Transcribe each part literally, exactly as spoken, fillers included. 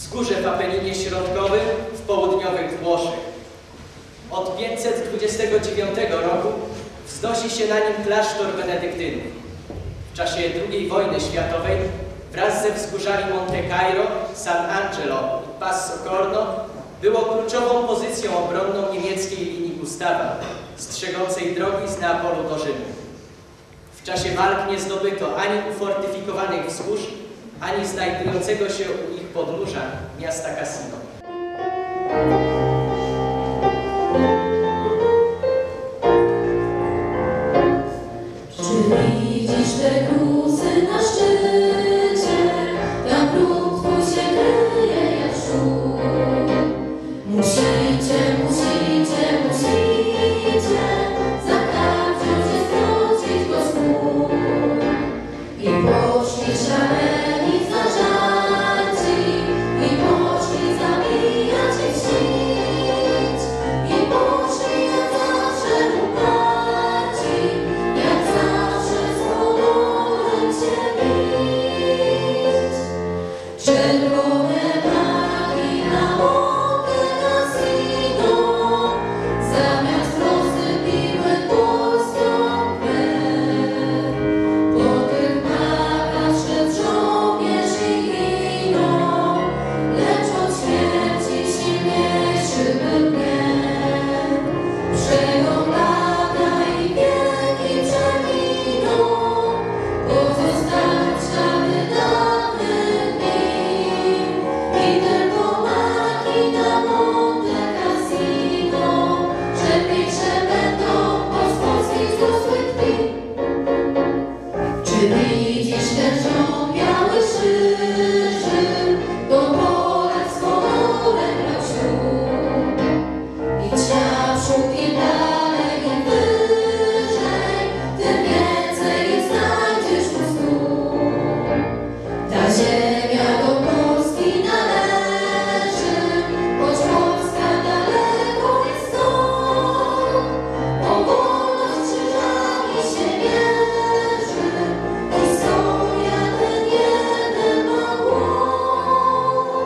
wzgórze w Apeninie Środkowym w południowych Włoszech. Od pięćset dwudziestego dziewiątego roku wznosi się na nim klasztor benedyktynów. W czasie drugiej wojny światowej wraz ze wzgórzami Monte Cairo, San Angelo i Passo Corno było kluczową pozycją obronną niemieckiej linii Gustawa, strzegącej drogi z Neapolu do Rzymu. W czasie walk nie zdobyto ani ufortyfikowanych wzgórz, ani znajdującego się u ich podnóża miasta Cassino. Czy widzisz te gruzy na szczycie? Tam próg twój się kryje jak szczur. Musicie, musicie, musicie zakarcić i zwrócić go z gór. I poszli szaleni zażarci, i poszli zabijać i czcić, i poszli jak zawsze uparci, jak zawsze z honorem się bić. Czerwone flagi na Monte Cassino, zamiast rosy piły polską krew. Po tych flagach szedł żołnierz i ginął, lecz od śmierci silniejszy był gniew. Przegon lata i wieki przeminął, pozostały ślady dawnych dni. I tylko machina Monte Cassino, czerwiejsze będą od polskich wzrosłych krwi. Czy widzisz ten rząd biały szyży, to Polak z honorem brał ślub. Idź naprzód im dalej, im wyżej, tym więcej ich znajdziesz u stóp. Ta ziemia do Polski należy, choć Polska daleko jest stąd. O wolność krzyżami się mierzy, historia ten jeden ma głos.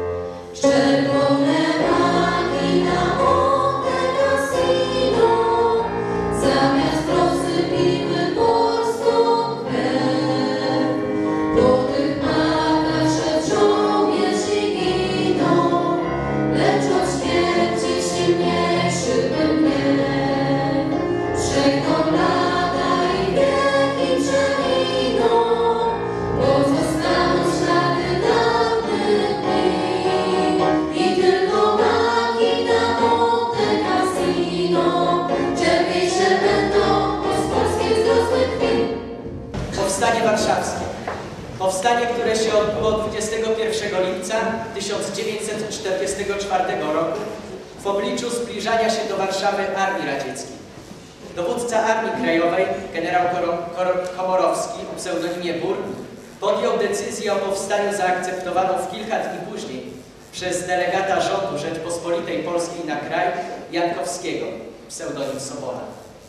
Czerwone flagi na Monte Cassino, zamiast rosy piły polską krew. Po tych flagach szedł żołnierz i ginął, lecz od śmierci silniejszy był gniew. Przejdą lata i wieki przeminą, pozostaną ślady dawnych dni. I tylko machina Monte Cassino, czerwiejsze będą od polskich wzrosłych krwi. Powstanie Warszawskie. Powstanie, które się odbyło dwudziestego pierwszego lipca tysiąc dziewięćset czterdziestego czwartego roku w obliczu zbliżania się do Warszawy Armii Radzieckiej. Dowódca Armii Krajowej, generał Komorowski o pseudonimie Bur, podjął decyzję o powstaniu zaakceptowaną w kilka dni później przez delegata rządu Rzeczpospolitej Polskiej na kraj Jankowskiego, pseudonim Sobola.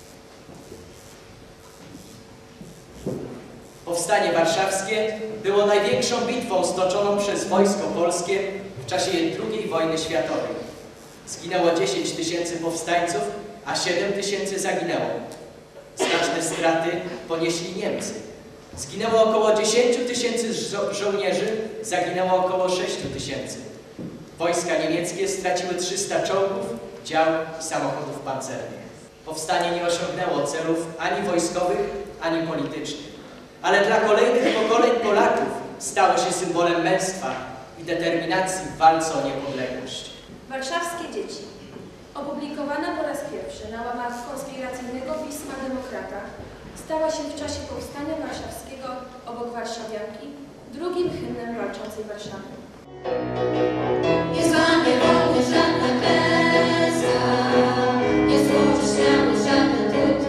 Powstanie warszawskie było największą bitwą stoczoną przez wojsko polskie w czasie drugiej wojny światowej. Zginęło dziesięć tysięcy powstańców, a siedem tysięcy zaginęło. Znaczne straty ponieśli Niemcy. Zginęło około dziesięć tysięcy żo żołnierzy, zaginęło około sześć tysięcy. Wojska niemieckie straciły trzysta czołgów, dział i samochodów pancernych. Powstanie nie osiągnęło celów ani wojskowych, ani politycznych. Ale dla kolejnych pokoleń Polaków stało się symbolem męstwa i determinacji w walce o niepodległość. Warszawskie dzieci. Opublikowana po raz pierwszy na łamach konspiracyjnego pisma Demokrata, stała się w czasie powstania warszawskiego obok Warszawianki drugim hymnem walczącej Warszawy. Nie złamie wolność żadna klęska, nie złoży śmiałość żaden trud.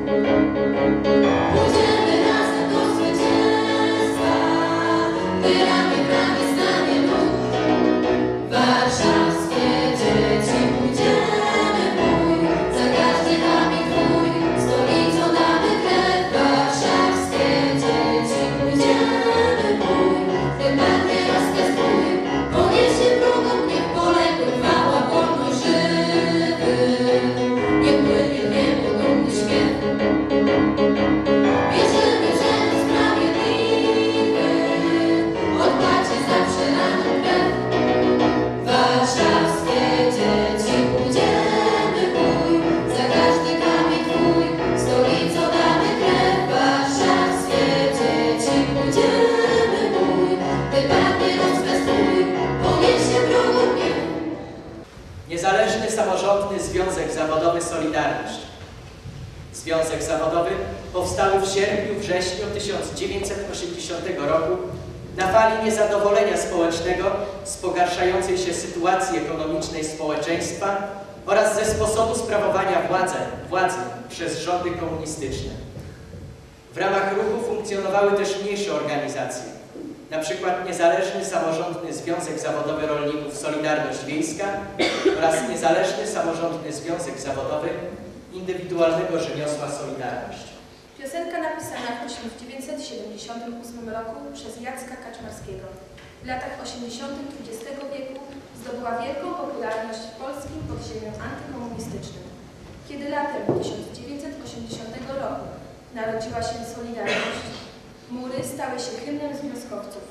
Pójdziemy razem do zwycięstwa, by ramię w ramię znamy nóg. Warszawskie dzieci, pójdziemy w bój, za każdy ramię twój, stolicą damy krew. Warszawskie dzieci, pójdziemy w bój, gdy będzie rozkaz twój, bo nie Związek Zawodowy powstały w sierpniu-wrześniu tysiąc dziewięćset osiemdziesiątego roku na fali niezadowolenia społecznego z pogarszającej się sytuacji ekonomicznej społeczeństwa oraz ze sposobu sprawowania władzy, władzy przez rządy komunistyczne. W ramach ruchu funkcjonowały też mniejsze organizacje, na przykład Niezależny Samorządny Związek Zawodowy Rolników Solidarność Wiejska oraz Niezależny Samorządny Związek Zawodowy Indywidualnego Rzemiosła Solidarność. Piosenka napisana w tysiąc dziewięćset siedemdziesiątym ósmym roku przez Jacka Kaczmarskiego. W latach osiemdziesiątych dwudziestego wieku zdobyła wielką popularność w polskim podziemiu antykomunistycznym. Kiedy latem tysiąc dziewięćset osiemdziesiątego roku narodziła się Solidarność, mury stały się hymnem związkowców.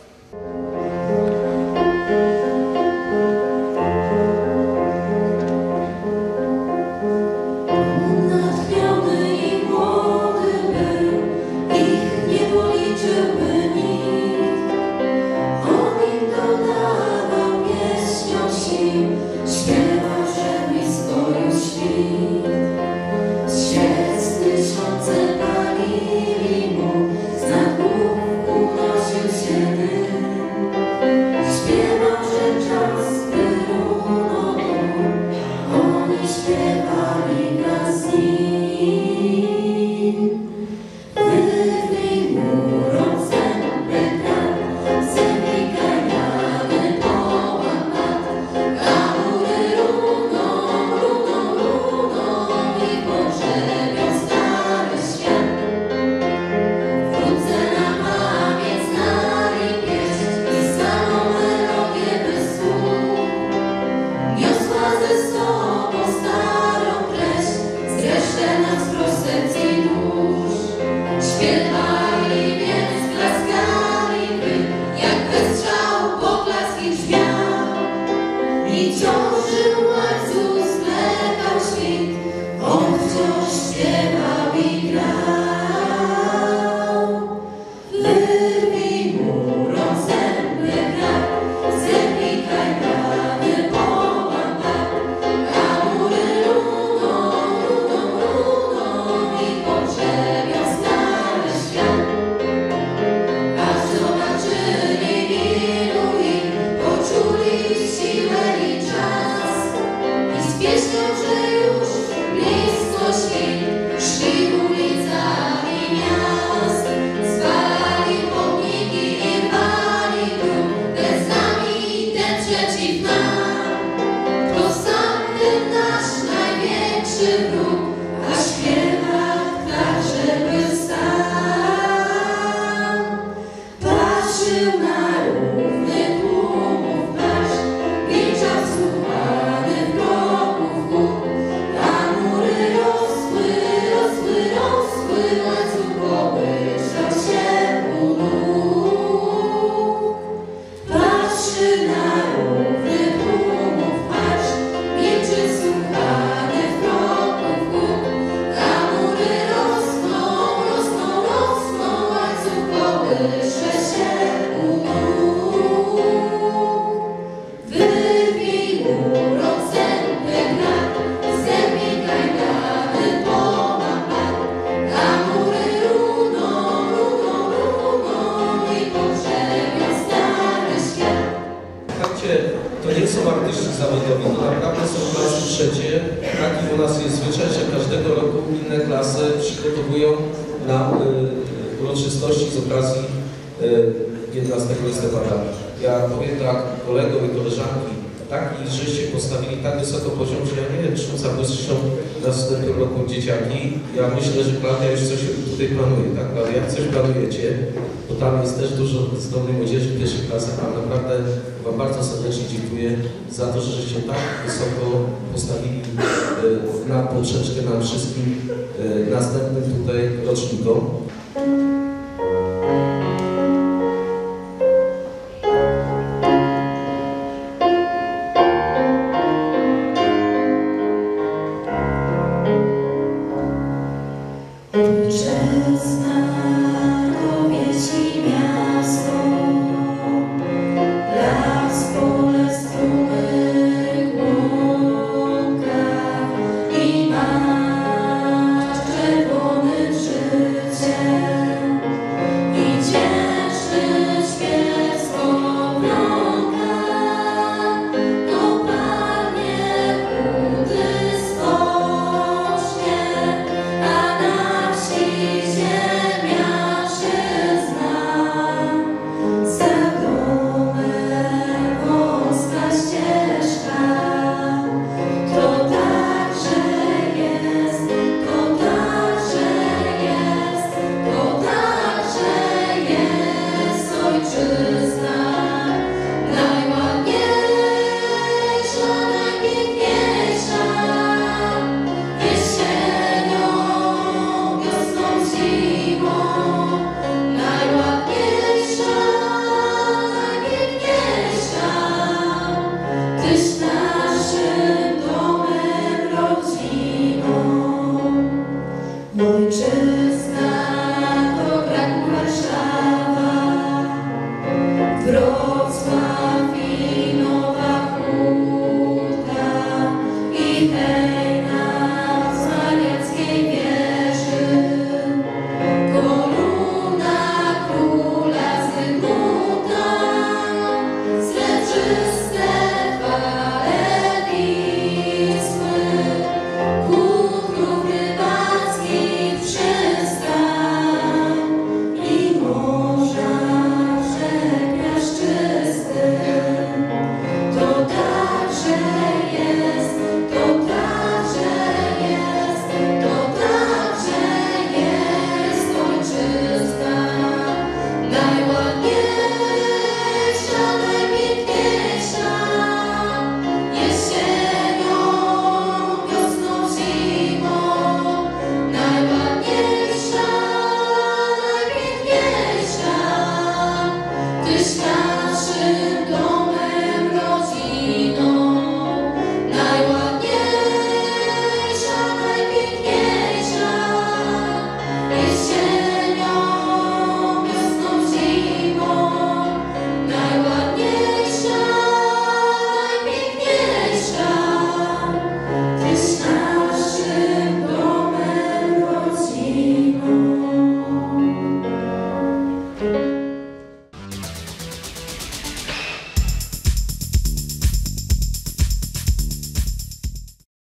To nie są artyści zawodowi, to naprawdę są klasy trzecie. Taki u nas jest zwyczaj, że każdego roku inne klasy przygotowują na y, uroczystości z okazji y, jedenastego listopada. Ja powiem tak, kolegom i koleżanki, taki, żeście postawili tak wysoko poziom, że ja nie wiem, czym zabłyszczą na następnym roku dzieciaki. Ja myślę, że Klaudia już coś tutaj planuje, tak? Klaudia, coś planujecie, bo tam jest też dużo zdolnej młodzieży w pierwszych klasach, a naprawdę Wam bardzo serdecznie dziękuję za to, że żeście tak wysoko postawili y, na poprzeczkę nam wszystkim y, następnym tutaj rocznikom. Czerwony Ojczyzna to Kraków, Warszawa, wroga